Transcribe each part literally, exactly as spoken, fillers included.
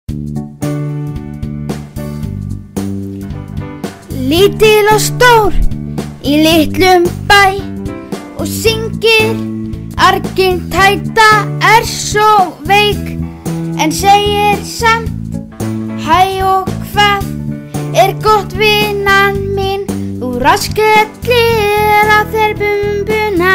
Lítil og stór í litlum bæ og syngir Argintæta er svo veik en segir samt hæ og hvað er gott vinnan mín þú raskellir á þér bumbuna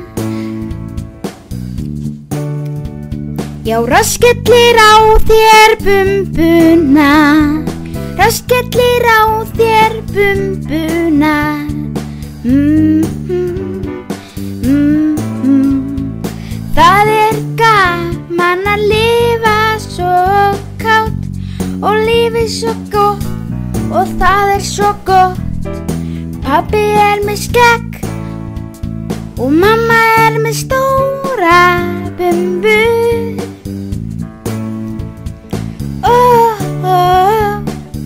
já raskellir á þér bumbuna raskellir á þér bumbuna mm, mm, mm, mm. Það er gaman að lifa svo kátt og lífið svo gott og það er svo gott Pabbi er með skegg og mamma er með stóra bumbu oh, oh.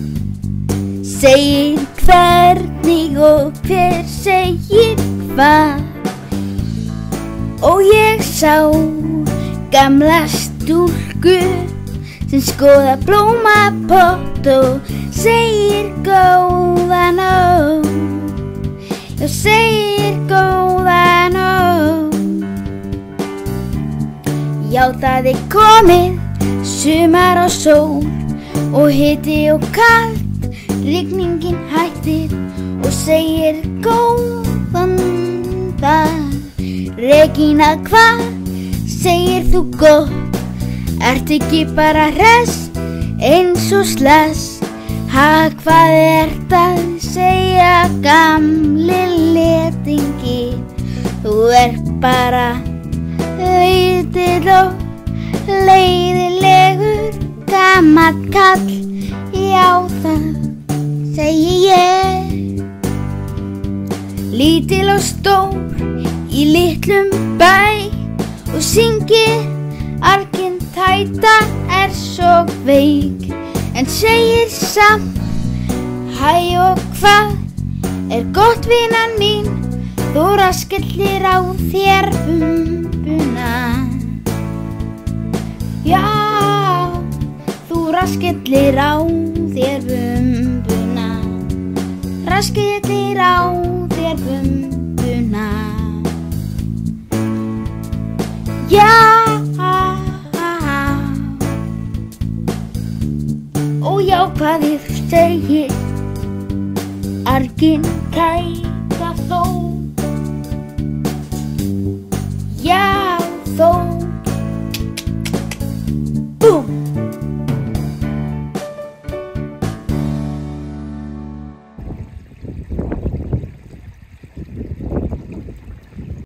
Segir hvernig og hver segir hvað og ég sá gamla stúlku sem skoða blómapott og segir góða nótt og segir góða nótt já það er komið sumar og sól og hiti og kalt rigningin hættir og segir góðan dag Regína, hvað segir þú gott? Ert ekki bara hress eins og sless? Ha, hvað ert að segja gamli letingi? Þú ert bara lítill og leiðilegur gamall kall. Já, það segi ég. Lítil og stór í litlum bæ og syngir Argintæta er svo veik en segir samt hæ og hvað er gott vinan mín þú raskellir á þér bumbuna já þú raskellir á þér bumbuna raskellir á þér bumbuna já og já hvað ég segir Argintæta þó